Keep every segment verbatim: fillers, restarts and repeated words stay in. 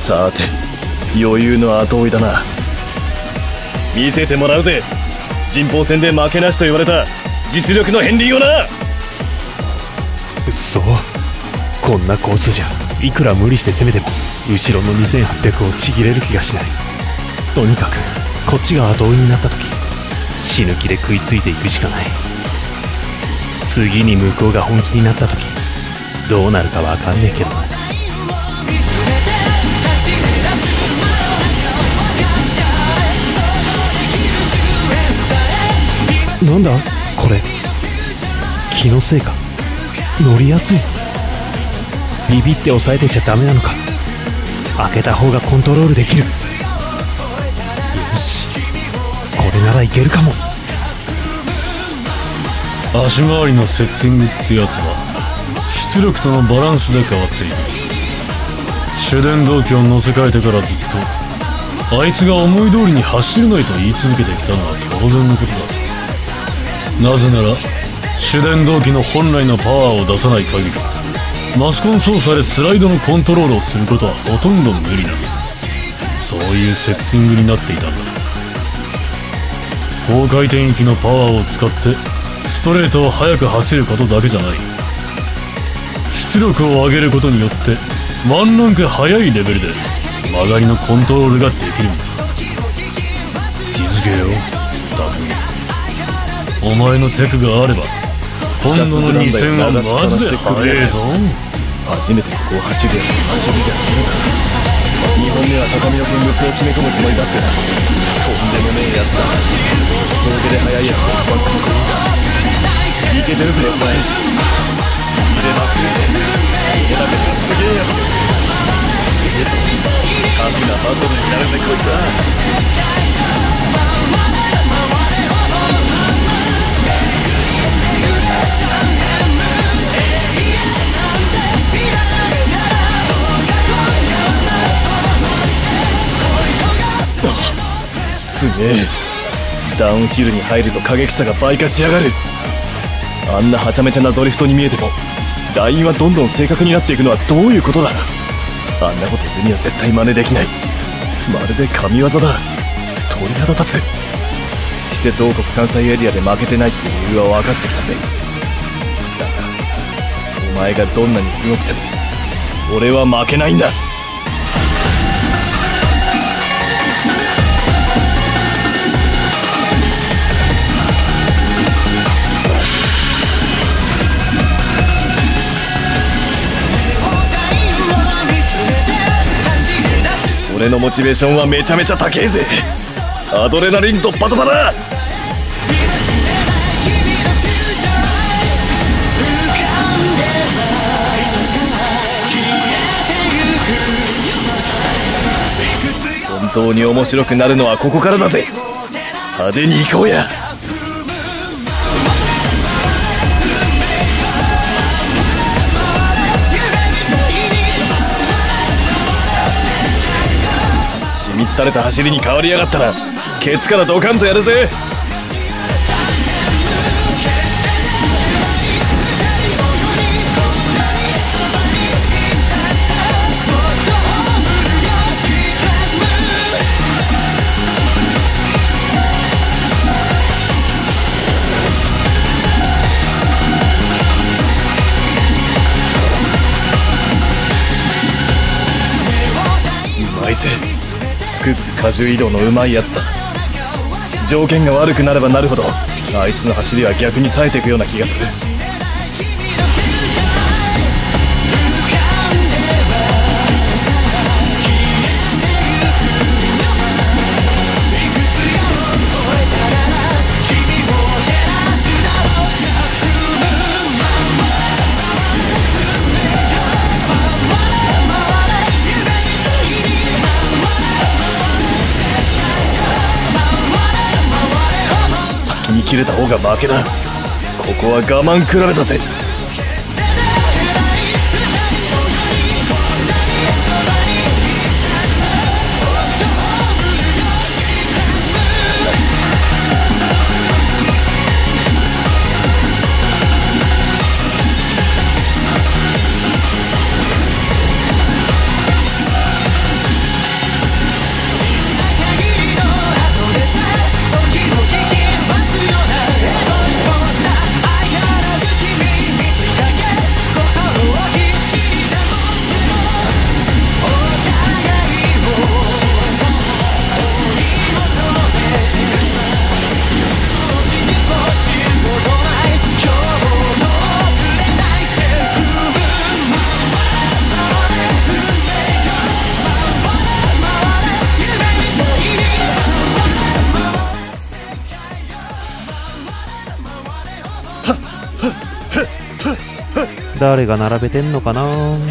さて余裕の後追いだな。見せてもらうぜ、人峰戦で負けなしと言われた実力の片鱗をな。 そう、こんなコースじゃいくら無理して攻めても後ろのにせんはっぴゃくをちぎれる気がしない。とにかくこっちが後追いになった時死ぬ気で食いついていくしかない。次に向こうが本気になった時どうなるかわかんねえけどな。なんだこれ、気のせいか。乗りやすい。ビビって抑えてちゃダメなのか。開けた方がコントロールできる。よし、これならいけるかも。 足回りのセッティングってやつは出力とのバランスで変わっている。主電動機を乗せ替えてからずっとあいつが思い通りに走れないと言い続けてきたのは当然のことだ。なぜなら主電動機の本来のパワーを出さない限りマスコン操作でスライドのコントロールをすることはほとんど無理な、そういうセッティングになっていたんだ。高回転域のパワーを使ってストレートを速く走ることだけじゃない、出力を上げることによってワンランク速いレベルで曲がりのコントロールができるんだ。気づけよタクミ、お前のテクがあれば今度のにせんはマジで速えぞ。 初めてここを走るやつの走りじゃねえか。にほんめは高みの見物を決め込むつもりだってな。とんでもねえやつだ。峠で速いやつが一番かっこいいんだ。いけてるぜお前、しびれまくるぜ。家だけどすげえやつええぞ、タフなバトルになるぜこいつは。すげえ、ダウンヒルに入ると過激さが倍化しやがる。あんなはちゃめちゃなドリフトに見えてもラインはどんどん正確になっていくのはどういうことだ。あんなこと俺には絶対真似できない。まるで神業だ。鳥肌立つ。施設王国関西エリアで負けてないって理由は分かってきたぜ。だがお前がどんなにすごくても俺は負けないんだ。俺のモチベーションはめちゃめちゃ高えぜ。アドレナリンドッパドパだ。本当に面白くなるのはここからだぜ。派手に行こうや。しみったれた走りに変わりやがったらケツからドカンとやるぜ。うまいぜ、つくづく荷重移動のうまいやつだ。条件が悪くなればなるほどあいつの走りは逆に冴えていくような気がする。見切れた方が負けだ。ここは我慢比べだぜ。 誰が並べてんのかな。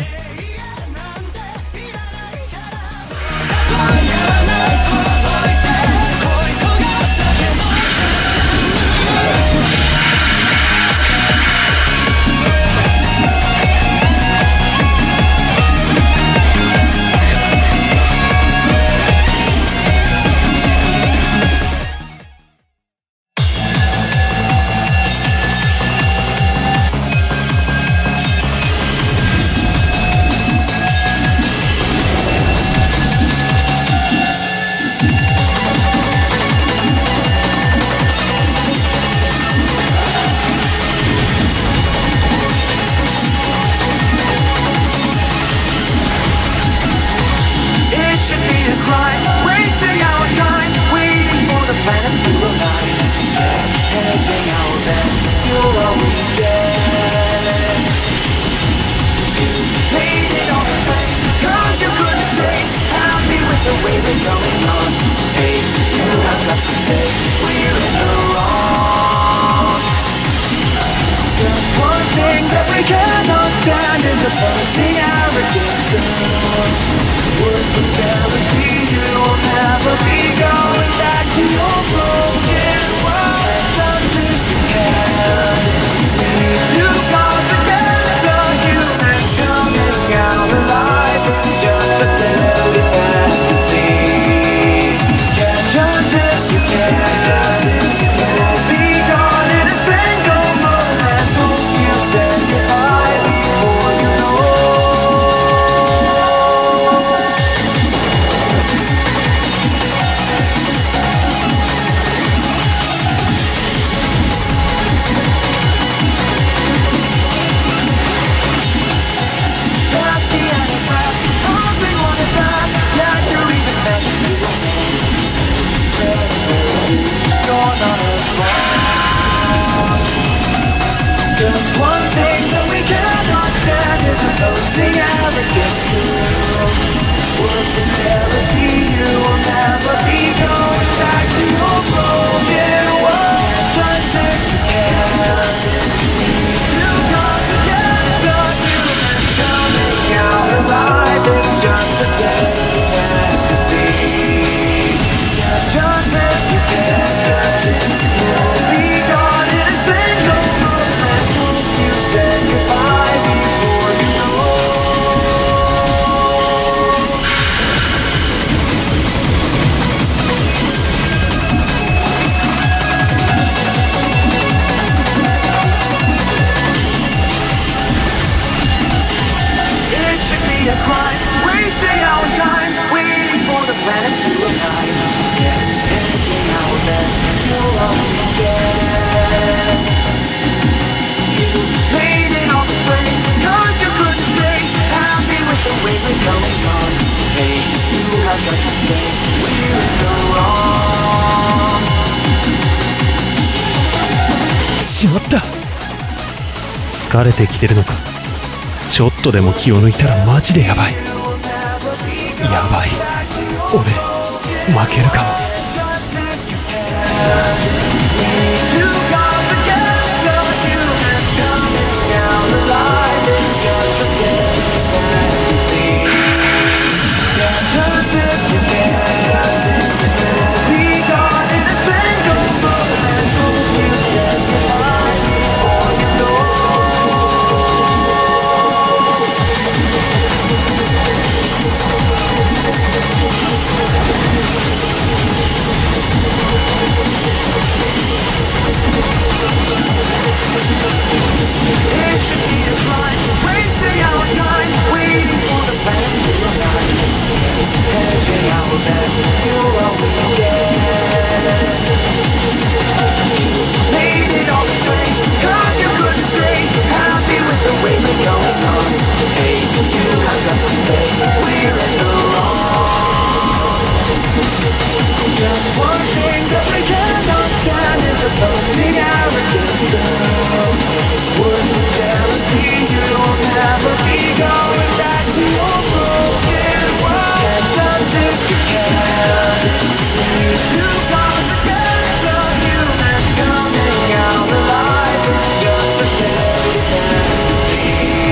しまった。疲れてきてるのか。ちょっとでも気を抜いたらマジでやばい。やばい、俺負けるかも。 Coming out alive, it's just a daily fantasy.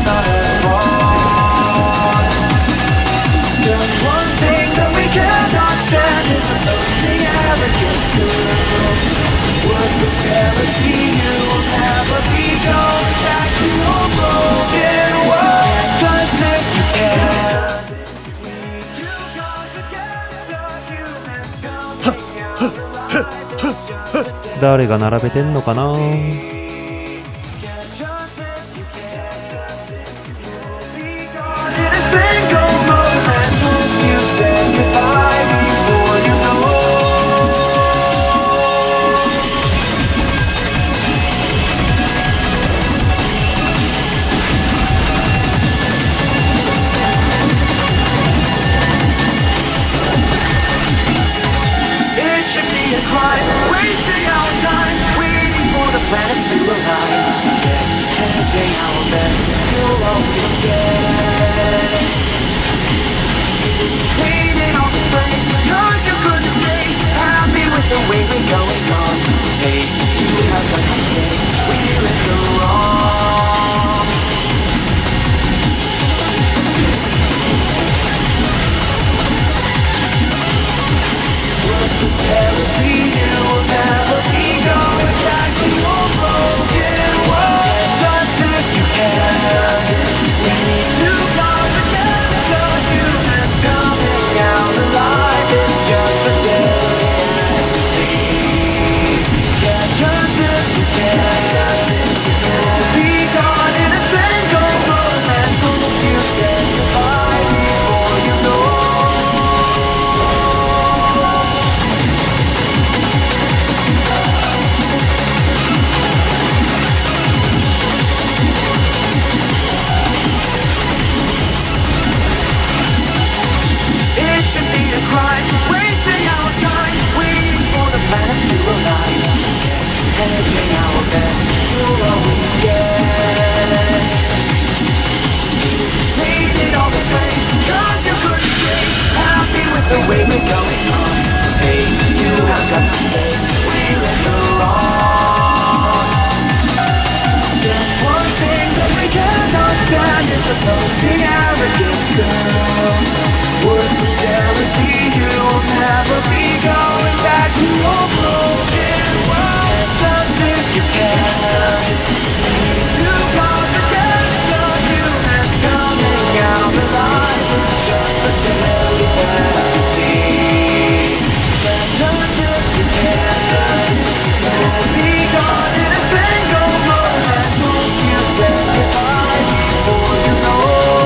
not wrong. There's one thing that we cannot stand is a boasting arrogant girl. Worthless jealousy, you will never be going back to your broken world. Just if you can. 誰が並べてんのかな。 Wasting our time, waiting for the planets to align. Every day our best, you'll always get. Waiting on the springs, cause you couldn't stay happy with the way we're going on. Hey, you have got to say, we're in the wrong. Worthless jealousy, you will never be going back to your broken world. Just if you can. We need to come together. Humans coming out alive is just a dead sea. Yeah, just if you can. Be gone in a single moment. Hope you say goodbye before you know. It should be a crime, wasting our time, waiting for the planets to align. Hedging our best, you'll always get. Painted all the pain, cause you couldn't stay happy with the way we're going on. Hey, you have got to say, we're in the wrong. There's one thing that we cannot stand is a boasting arrogant girl. Worthless jealousy, you'll never be going back to your broken world. Just if you can. Need to come together, humans coming out alive. It's just a daily fantasy. Just if you can. You'll be gone in a single moment. Hope you say goodbye before you know.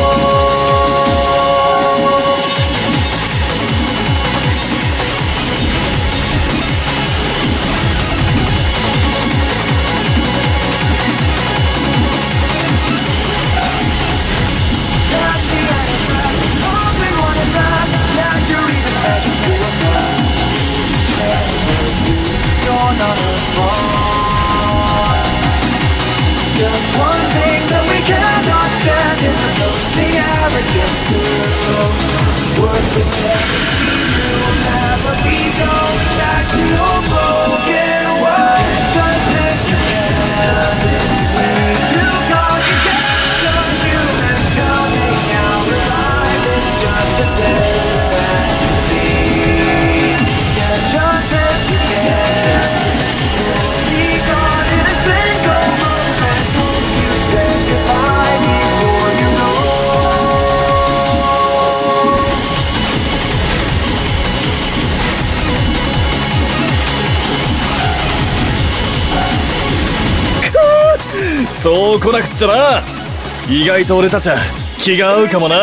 Just one thing that we cannot stand is a boasting arrogant girl. Worthless jealousy, you'll never be going back to your broken world. Just if you can. We need to come together, humans coming out alive. It's just a dead fantasy. Yeah, just if you can. Be gone in a single moment. Hope you say goodbye before you know. そう来なくっちゃな。意外と俺たちは気が合うかもな。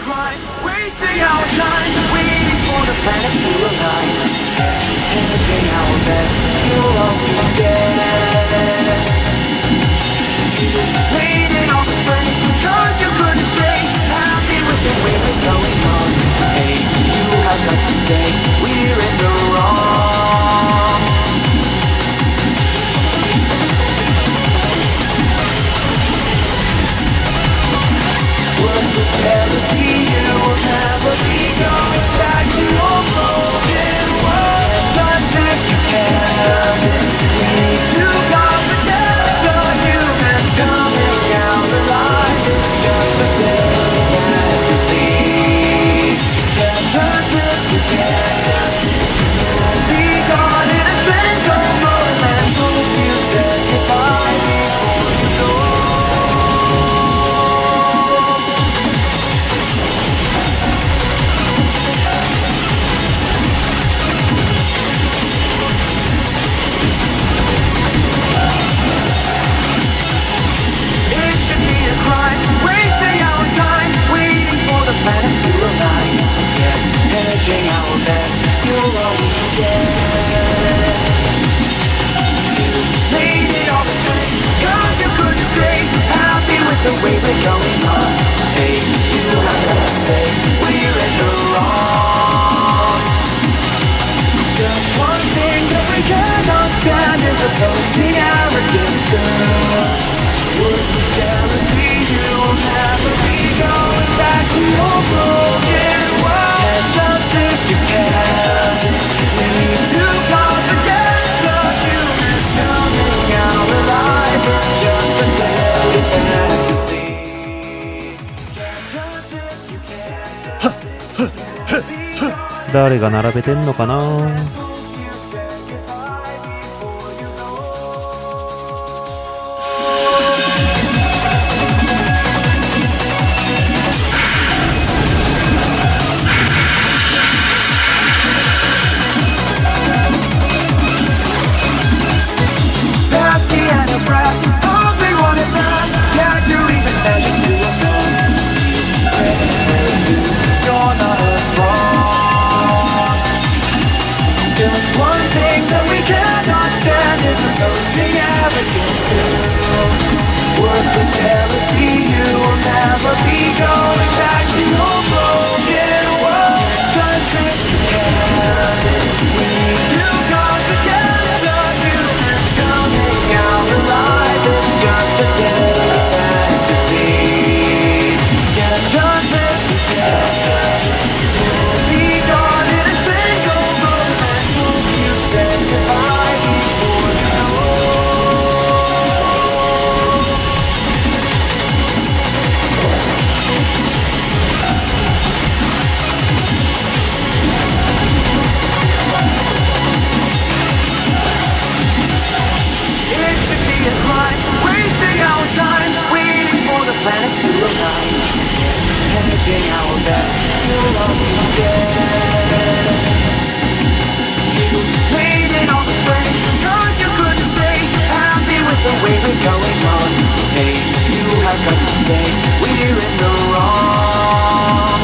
Jealousy, you will never be going back to your broken world. Just if you can. We need to come together, humans coming out alive. best you'll always get. You made it all the same, 'cause you couldn't stay happy with the way we're going on. Hey, you have to stay, we're in the wrong. Just one thing that we cannot stand is a boasting, arrogant girl. Worthless jealousy, you will never be going back to your broken world. Hands up if you can. We need to come together. Humans coming out alive. Just a daily fantasy. Just if you can. 誰が並べてんのかな。 Just one thing that we cannot stand is a boasting, arrogant girl. Worthless jealousy, you will never be going back to your broken world. Just if you can, we need to come together. Humans coming out alive is just a daily fantasy. Yeah, just if you can, we'll be gone in a single moment. Say goodbye before you know. It should be a crime, wasting our time, waiting for the planets to align. Hedging our bets, you'll always get. You waited all the spring, 'cause you couldn't stay happy with the way we're going on. Hey, you have got to stay, we're in the wrong.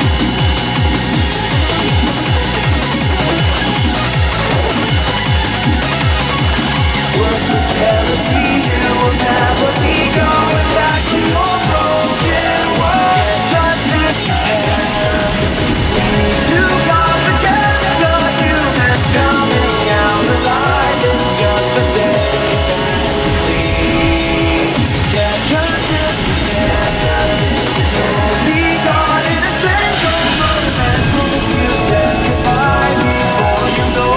Worthless jealousy, you will never be going back to your broken world. Just if you can, we need to come together. Humans coming out alive is just a daily fantasy. Yeah, just if you can, we'll be gone in a single moment. Hope you said goodbye before you know.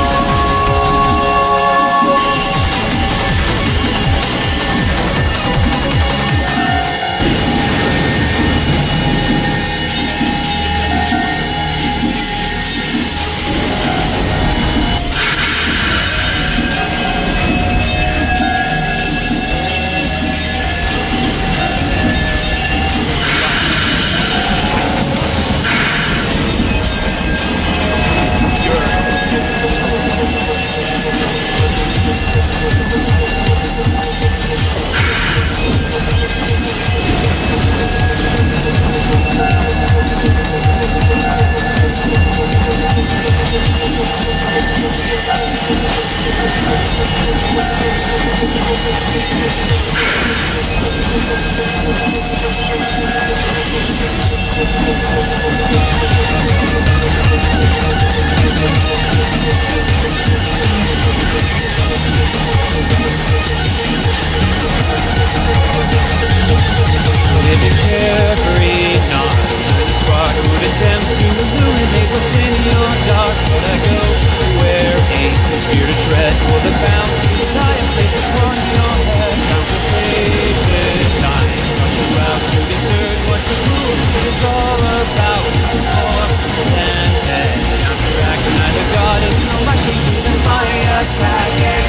Living carefree, not the spark would attempt to illuminate what's in your dark. But I go to where ain't there's fear to tread for the bounty that I have placed upon your head. Conversation time, rush around to discern what the rule is all about. More than dead, counteract neither goddess nor my king, even my attacking.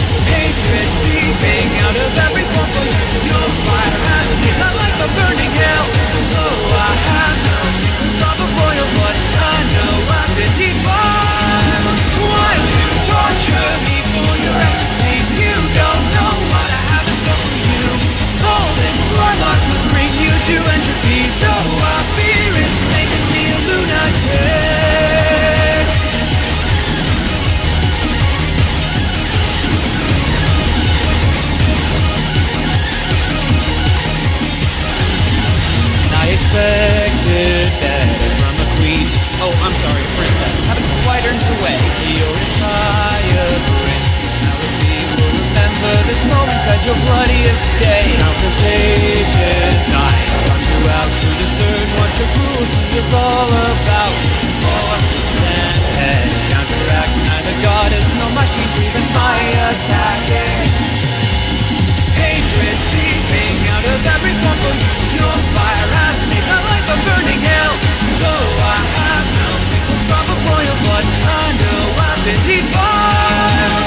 Hatred seeping out of every component of your fire has been like a burning hell. expected better from a queen. Oh, I'm sorry, a princess. Haven't quite earned your way. You're a fire prince. Now the people remember this moment at your bloodiest day. Countless ages, I taught you out to discern what your cruelty is all about. More than head, counteract neither goddess nor machine breathing my attacking. Hatred seeping out of every form for you. Your fire has made my life a burning hell. Though I have no single drop of royal blood, I know I've been defiled.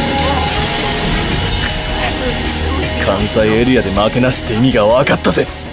関西エリアで負けなしって意味が分かったぜ。